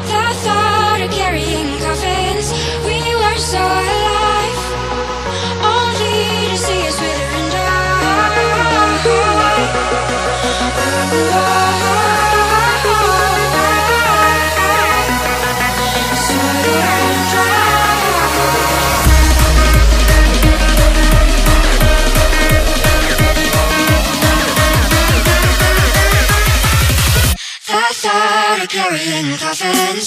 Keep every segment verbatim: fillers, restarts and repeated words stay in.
The thought of carrying coffins, we were so alive, only to see us wither and die. Sweater and the thought of carrying coffins.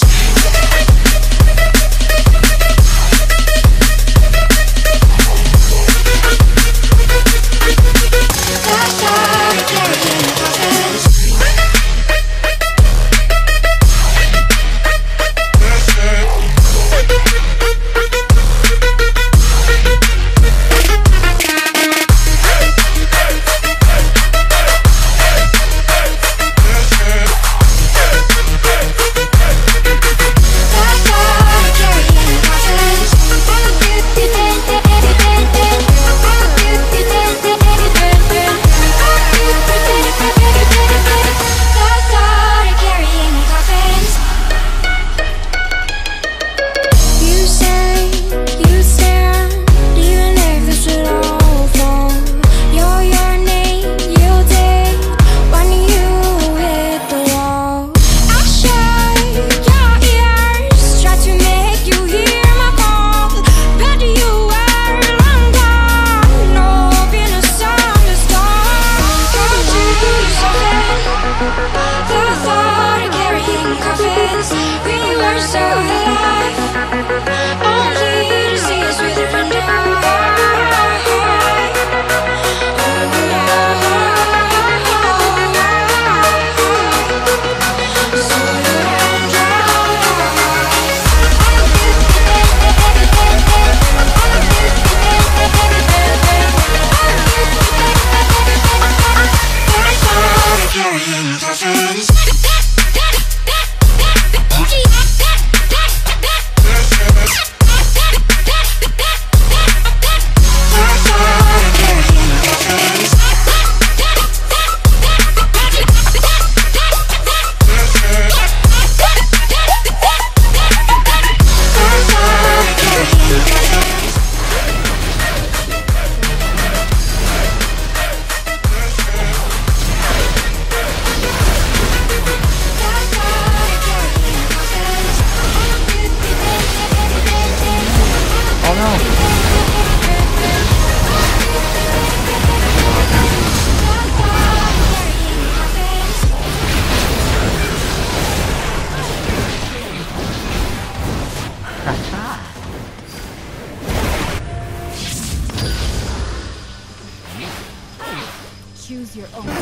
Choose your own.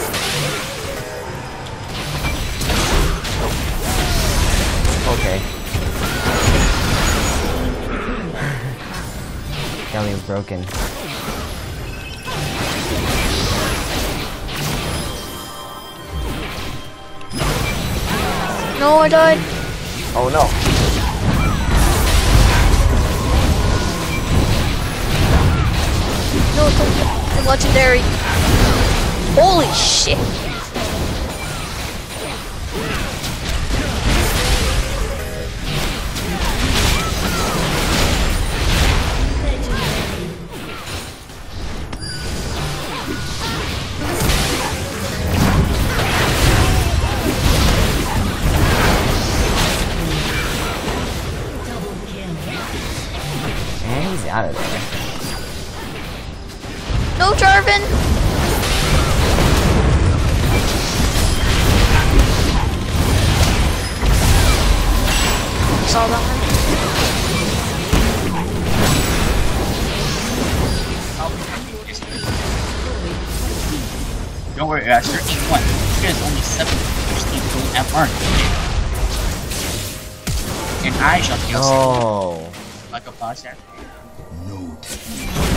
Okay. Yummy is broken. No, I died. Oh no. No, it's a legendary. Holy shit. And he's out of there. No, Jarvan. Saw that one. Don't worry, I searched one. There's only seven percent don't have armor. And I shall kill Oh. like a boss there. No.